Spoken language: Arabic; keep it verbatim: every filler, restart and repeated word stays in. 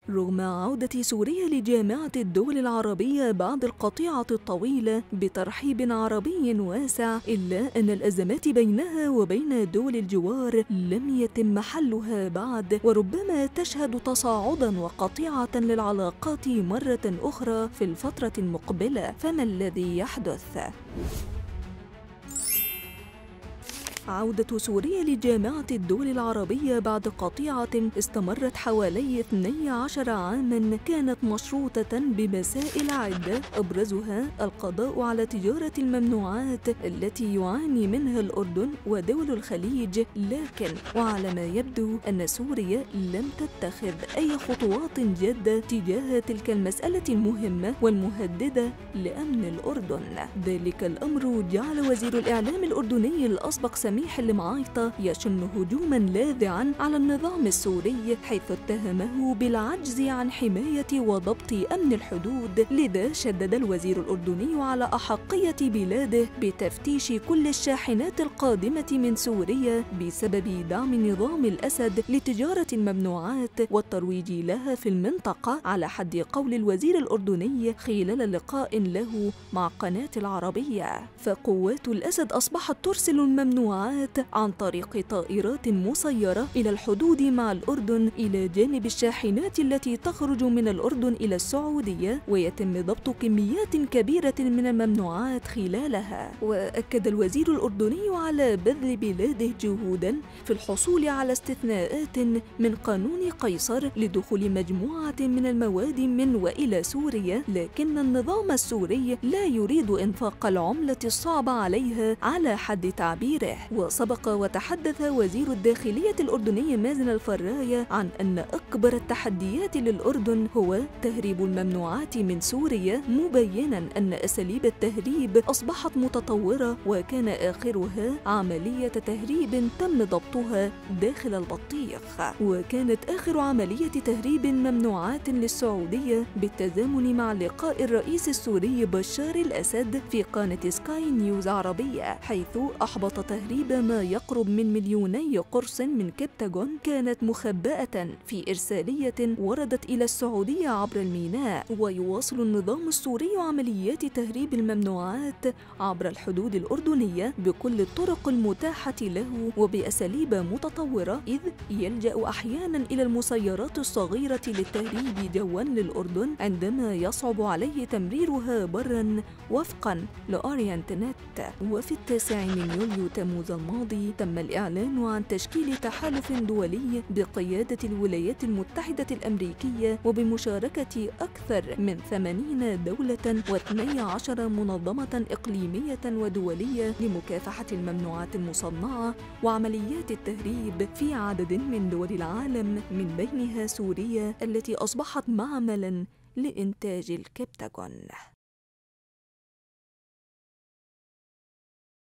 رغم عودة سوريا لجامعة الدول العربية بعد القطيعة الطويلة بترحيب عربي واسع، إلا أن الأزمات بينها وبين دول الجوار لم يتم حلها بعد، وربما تشهد تصاعداً وقطيعة للعلاقات مرة أخرى في الفترة المقبلة. فما الذي يحدث؟ عودة سوريا لجامعة الدول العربية بعد قطيعة استمرت حوالي اثني عشر عاماً كانت مشروطة بمسائل عدة، أبرزها القضاء على تجارة الممنوعات التي يعاني منها الأردن ودول الخليج. لكن وعلى ما يبدو أن سوريا لم تتخذ أي خطوات جادة تجاه تلك المسألة المهمة والمهددة لأمن الأردن. ذلك الأمر جعل وزير الإعلام الأردني الأسبق سميح المعايطة يشن هجوماً لاذعاً على النظام السوري، حيث اتهمه بالعجز عن حماية وضبط أمن الحدود. لذا شدد الوزير الأردني على أحقية بلاده بتفتيش كل الشاحنات القادمة من سوريا بسبب دعم نظام الأسد لتجارة الممنوعات والترويج لها في المنطقة، على حد قول الوزير الأردني خلال لقاء له مع قناة العربية. فقوات الأسد أصبحت ترسل الممنوعات عن طريق طائرات مسيرة إلى الحدود مع الأردن، إلى جانب الشاحنات التي تخرج من الأردن إلى السعودية، ويتم ضبط كميات كبيرة من الممنوعات خلالها. وأكد الوزير الأردني على بذل بلاده جهوداً في الحصول على استثناءات من قانون قيصر لدخول مجموعة من المواد من وإلى سوريا، لكن النظام السوري لا يريد إنفاق العملة الصعبة عليها على حد تعبيره. وسبق وتحدث وزير الداخلية الأردني مازن الفراية عن أن أكبر التحديات للأردن هو تهريب الممنوعات من سوريا، مبيناً أن أساليب التهريب أصبحت متطورة، وكان آخرها عملية تهريب تم ضبطها داخل البطيخ. وكانت آخر عملية تهريب ممنوعات للسعودية بالتزامن مع لقاء الرئيس السوري بشار الأسد في قناة سكاي نيوز عربية، حيث أحبط تهريب ما يقرب من مليوني قرص من كبتاغون كانت مخبأة في إرسالية وردت إلى السعودية عبر الميناء. ويواصل النظام السوري عمليات تهريب الممنوعات عبر الحدود الأردنية بكل الطرق المتاحة له وبأساليب متطورة، إذ يلجأ أحيانا إلى المسيرات الصغيرة للتهريب جوا للأردن عندما يصعب عليه تمريرها برا وفقا لأورينت نت. وفي التاسع من يوليو تموز الماضي تم الإعلان عن تشكيل تحالف دولي بقيادة الولايات المتحدة الأمريكية وبمشاركة أكثر من ثمانين دولة واثني عشر منظمة إقليمية ودولية لمكافحة الممنوعات المصنعة وعمليات التهريب في عدد من دول العالم، من بينها سوريا التي أصبحت معملاً لإنتاج الكبتاغون.